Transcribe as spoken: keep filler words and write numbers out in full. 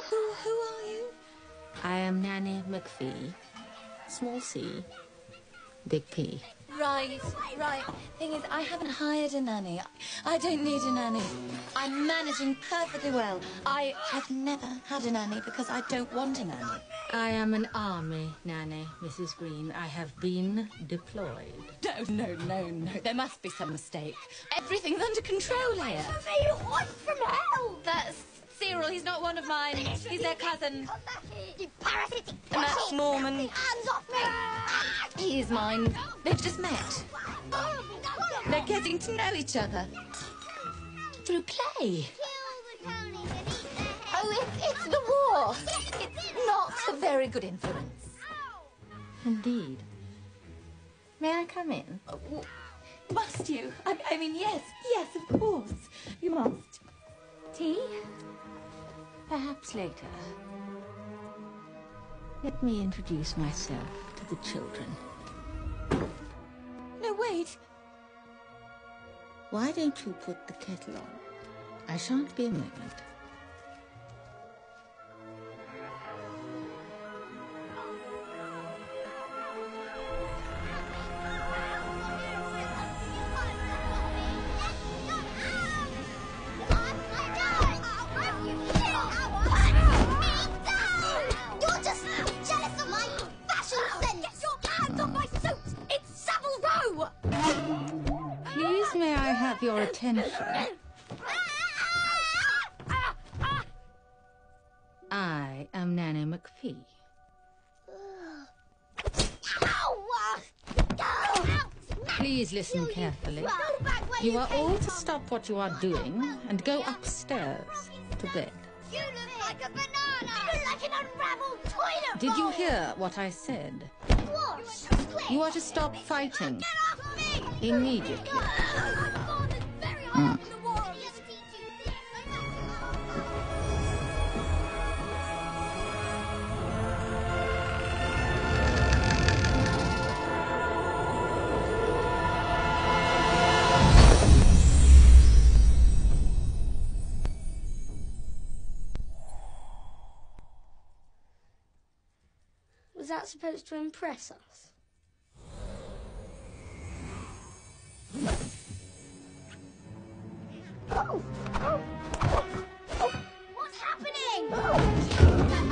Who, who are you? I am Nanny McPhee. Small C, big P. Right, right. Thing is, I haven't hired a nanny. I don't need a nanny. I'm managing perfectly well. I have never had a nanny because I don't want a nanny. I am an army nanny, Missus Green. I have been deployed. No, no, no, no. There must be some mistake. Everything's under control here. Are you hot from hell? That's Cyril. He's not one of mine. He's their cousin. Come back here, you parasitic And that's Norman. Hands off me! He is mine. They've just met. They're getting to know each other. Through play. Oh, it's, it's the war. It's not a very good influence. Indeed. May I come in? Oh, must you? I, I mean, yes, yes, of course. You must. Tea? Perhaps later. Let me introduce myself to the children. No, wait. Why don't you put the kettle on? I shan't be a moment. You're just jealous of my fashion sense! Get your hands off my suit! It's Savile Row! Please, may I have your attention? I am Nanny McPhee. Please listen carefully. You are all to stop what you are doing and go upstairs to bed. You look like a banana! You look like an unraveled toilet Did you roll. hear what I said? What? You are to stop fighting Get off me! immediately. My father's very high up in the world. Was that supposed to impress us? Oh! Oh! Oh! What's happening?